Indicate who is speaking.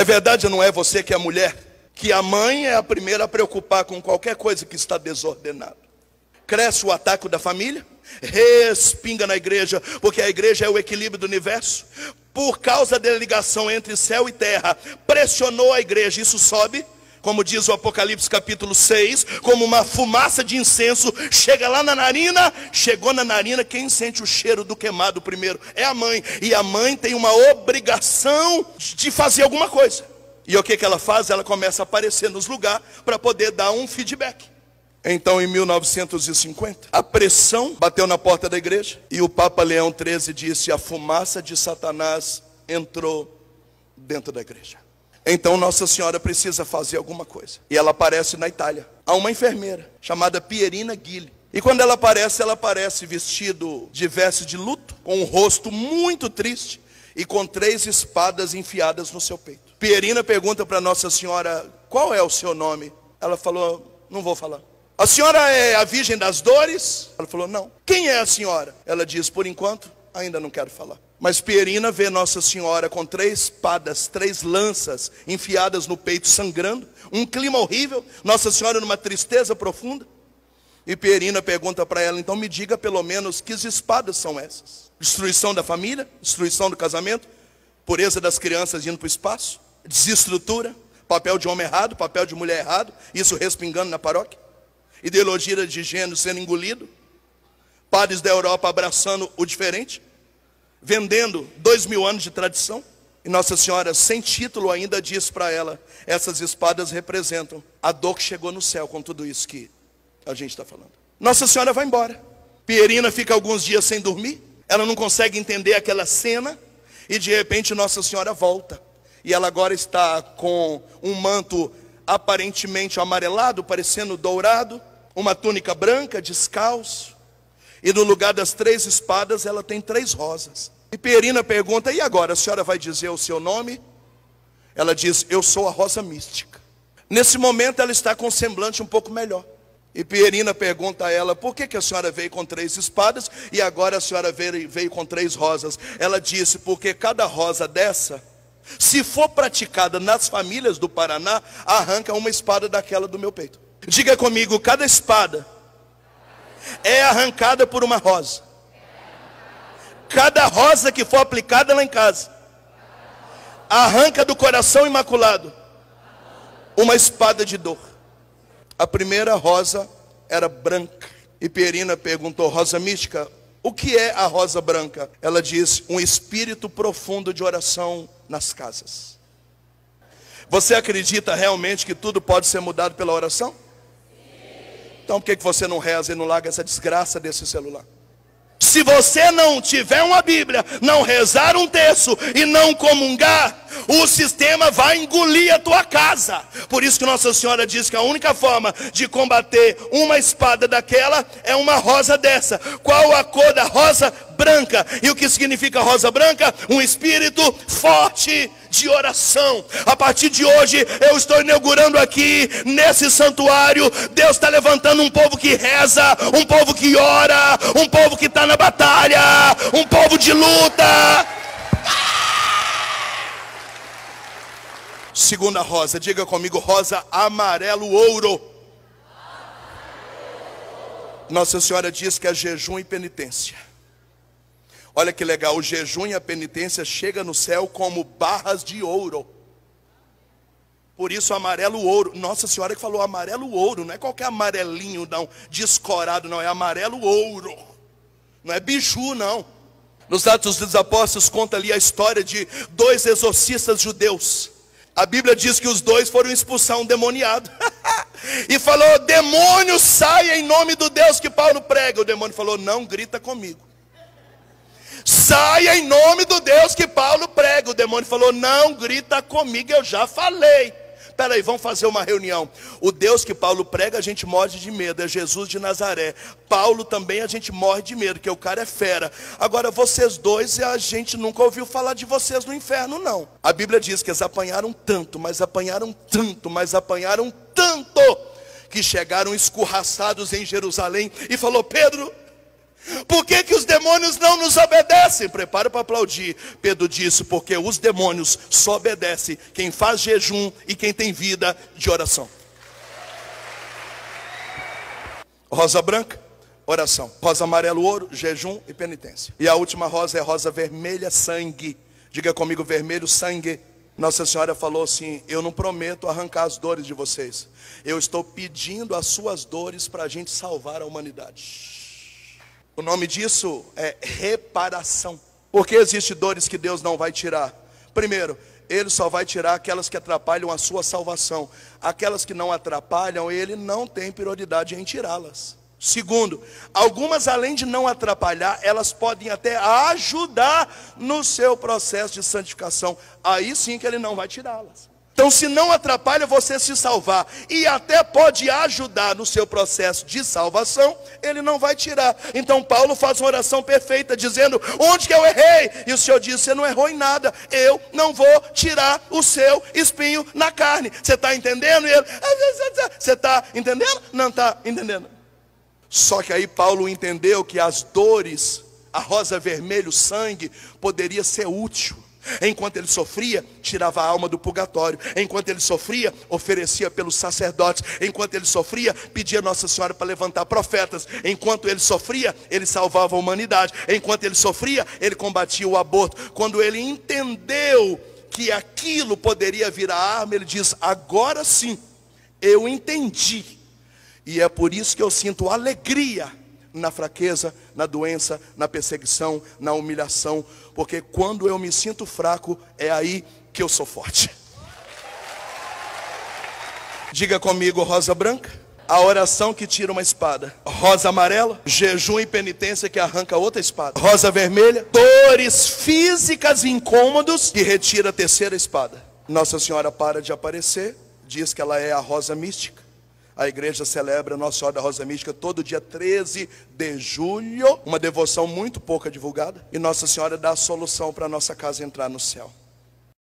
Speaker 1: É verdade ou não é você que é mulher? Que a mãe é a primeira a preocupar com qualquer coisa que está desordenada. Cresce o ataque da família, respinga na igreja, porque a igreja é o equilíbrio do universo. Por causa da ligação entre céu e terra, pressionou a igreja, isso sobe, como diz o Apocalipse capítulo 6, como uma fumaça de incenso, chega lá na narina, chegou na narina, quem sente o cheiro do queimado primeiro é a mãe, e a mãe tem uma obrigação de fazer alguma coisa. E o que ela faz? Ela começa a aparecer nos lugares para poder dar um feedback. Então, em 1950, a pressão bateu na porta da igreja e o Papa Leão XIII disse: a fumaça de Satanás entrou dentro da igreja. Então, Nossa Senhora precisa fazer alguma coisa. E ela aparece na Itália. Há uma enfermeira chamada Pierina Gilli. E quando ela aparece vestido de veste de luto, com um rosto muito triste e com 3 espadas enfiadas no seu peito. Pierina pergunta para Nossa Senhora: qual é o seu nome? Ela falou: não vou falar. A senhora é a Virgem das Dores? Ela falou: não. Quem é a senhora? Ela diz: por enquanto, ainda não quero falar. Mas Pierina vê Nossa Senhora com 3 espadas, 3 lanças enfiadas no peito, sangrando. Um clima horrível. Nossa Senhora numa tristeza profunda. E Pierina pergunta para ela: então me diga pelo menos que espadas são essas? Destruição da família? Destruição do casamento? Pureza das crianças indo para o espaço? Desestrutura? Papel de homem errado? Papel de mulher errado? Isso respingando na paróquia? Ideologia de gênero sendo engolido, padres da Europa abraçando o diferente, vendendo 2000 anos de tradição. E Nossa Senhora, sem título ainda, diz para ela: essas espadas representam a dor que chegou no céu com tudo isso que a gente está falando. Nossa Senhora vai embora. Pierina fica alguns dias sem dormir, ela não consegue entender aquela cena, e de repente Nossa Senhora volta. E ela agora está com um manto aparentemente amarelado, parecendo dourado, uma túnica branca, descalço, e no lugar das 3 espadas ela tem 3 rosas. E Pierina pergunta: e agora, a senhora vai dizer o seu nome? Ela diz: eu sou a rosa mística. Nesse momento ela está com um semblante um pouco melhor. E Pierina pergunta a ela: por que a senhora veio com 3 espadas e agora a senhora veio com 3 rosas? Ela disse: porque cada rosa dessa, se for praticada nas famílias do Paraná, arranca uma espada daquela do meu peito. Diga comigo: cada espada é arrancada por uma rosa. Cada rosa que for aplicada lá em casa, arranca do coração imaculado uma espada de dor. A primeira rosa era branca. E Pierina perguntou: rosa mística, o que é a rosa branca? Ela diz: um espírito profundo de oração nas casas. Você acredita realmente que tudo pode ser mudado pela oração? Então por que você não reza e não larga essa desgraça desse celular? Se você não tiver uma Bíblia, não rezar um terço e não comungar, o sistema vai engolir a tua casa. Por isso que Nossa Senhora diz que a única forma de combater uma espada daquela é uma rosa dessa. Qual a cor da rosa? Branca. E o que significa rosa branca? Um espírito forte de oração. A partir de hoje eu estou inaugurando aqui nesse santuário. Deus está levantando um povo que reza, um povo que ora, um povo que está na batalha, um povo de luta. Segunda rosa, diga comigo: rosa amarelo ouro. Nossa Senhora diz que é jejum e penitência. Olha que legal, o jejum e a penitência chega no céu como barras de ouro. Por isso amarelo ouro. Nossa Senhora que falou amarelo ouro, não é qualquer amarelinho não, descorado não, é amarelo ouro. Não é biju não. Nos Atos dos Apóstolos conta ali a história de 2 exorcistas judeus. A Bíblia diz que os 2 foram expulsar um demoniado. E falou: demônio, saia em nome do Deus que Paulo prega. O demônio falou: não grita comigo. Saia em nome do Deus que Paulo prega. O demônio falou: não grita comigo, eu já falei. Espera aí, vamos fazer uma reunião. O Deus que Paulo prega a gente morre de medo, é Jesus de Nazaré. Paulo também a gente morre de medo, porque o cara é fera. Agora vocês 2, a gente nunca ouviu falar de vocês no inferno não. A Bíblia diz que eles apanharam tanto, mas apanharam tanto, mas apanharam tanto, que chegaram escorraçados em Jerusalém e falou: Pedro, Por que que os demônios não nos obedecem? Prepara para aplaudir. Pedro disse, porque os demônios só obedecem quem faz jejum e quem tem vida de oração. Rosa branca, oração. Rosa amarelo, ouro, jejum e penitência. E a última rosa é rosa vermelha, sangue. Diga comigo, vermelho, sangue. Nossa Senhora falou assim, eu não prometo arrancar as dores de vocês. Eu estou pedindo as suas dores para a gente salvar a humanidade. O nome disso é reparação. Porque existem dores que Deus não vai tirar. Primeiro, Ele só vai tirar aquelas que atrapalham a sua salvação. Aquelas que não atrapalham, Ele não tem prioridade em tirá-las. Segundo, algumas além de não atrapalhar, elas podem até ajudar no seu processo de santificação. Aí sim que Ele não vai tirá-las. Então, se não atrapalha você se salvar e até pode ajudar no seu processo de salvação, Ele não vai tirar. Então Paulo faz uma oração perfeita dizendo, onde que eu errei? E o Senhor diz, você não errou em nada, eu não vou tirar o seu espinho na carne. Você está entendendo? E ele, você está entendendo? Não está entendendo. Só que aí Paulo entendeu que as dores, a rosa vermelha, o sangue, poderia ser útil. Enquanto ele sofria, tirava a alma do purgatório. Enquanto ele sofria, oferecia pelos sacerdotes. Enquanto ele sofria, pedia a Nossa Senhora para levantar profetas. Enquanto ele sofria, ele salvava a humanidade. Enquanto ele sofria, ele combatia o aborto. Quando ele entendeu que aquilo poderia virar arma, ele diz, agora sim, eu entendi. E é por isso que eu sinto alegria na fraqueza, na doença, na perseguição, na humilhação. Porque quando eu me sinto fraco, é aí que eu sou forte. Diga comigo, rosa branca, a oração que tira uma espada. Rosa amarela, jejum e penitência que arranca outra espada. Rosa vermelha, dores físicas e incômodos que retira a terceira espada. Nossa Senhora para de aparecer, diz que ela é a rosa mística. A igreja celebra Nossa Senhora da Rosa Mística todo dia 13 de julho. Uma devoção muito pouca divulgada. E Nossa Senhora dá a solução para a nossa casa entrar no céu.